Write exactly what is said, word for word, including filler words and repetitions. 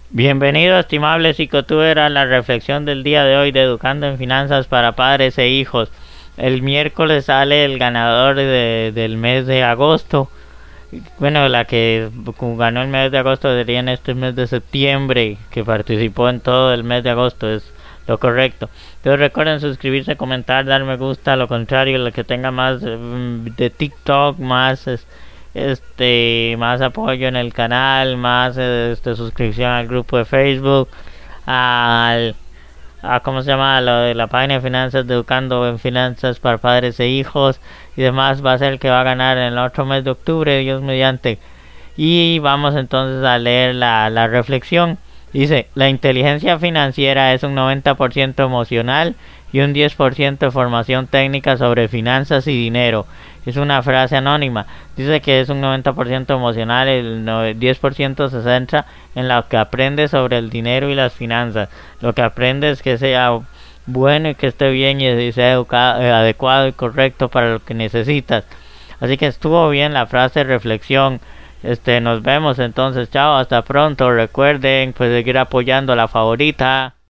Bienvenido, estimable psicotuber, a la reflexión del día de hoy de Educando en Finanzas para Padres e Hijos. El miércoles sale el ganador de, del mes de agosto. Bueno, la que ganó el mes de agosto sería en este mes de septiembre, que participó en todo el mes de agosto, es lo correcto. Entonces recuerden suscribirse, comentar, dar me gusta, lo contrario, lo que tenga más de TikTok, más este más apoyo en el canal, más este suscripción al grupo de Facebook, al a cómo se llama lo de la página de finanzas de Educando en Finanzas para Padres e Hijos y demás, va a ser el que va a ganar en el otro mes de octubre, Dios mediante. Y vamos entonces a leer la, la reflexión. Dice: la inteligencia financiera es un noventa por ciento emocional y un diez por ciento de formación técnica sobre finanzas y dinero. Es una frase anónima. Dice que es un noventa por ciento emocional, el diez por ciento se centra en lo que aprendes sobre el dinero y las finanzas. Lo que aprendes que sea bueno y que esté bien y sea educado, eh, adecuado y correcto para lo que necesitas. Así que estuvo bien la frase reflexión. Este, nos vemos entonces, chao, hasta pronto. Recuerden pues seguir apoyando a la favorita.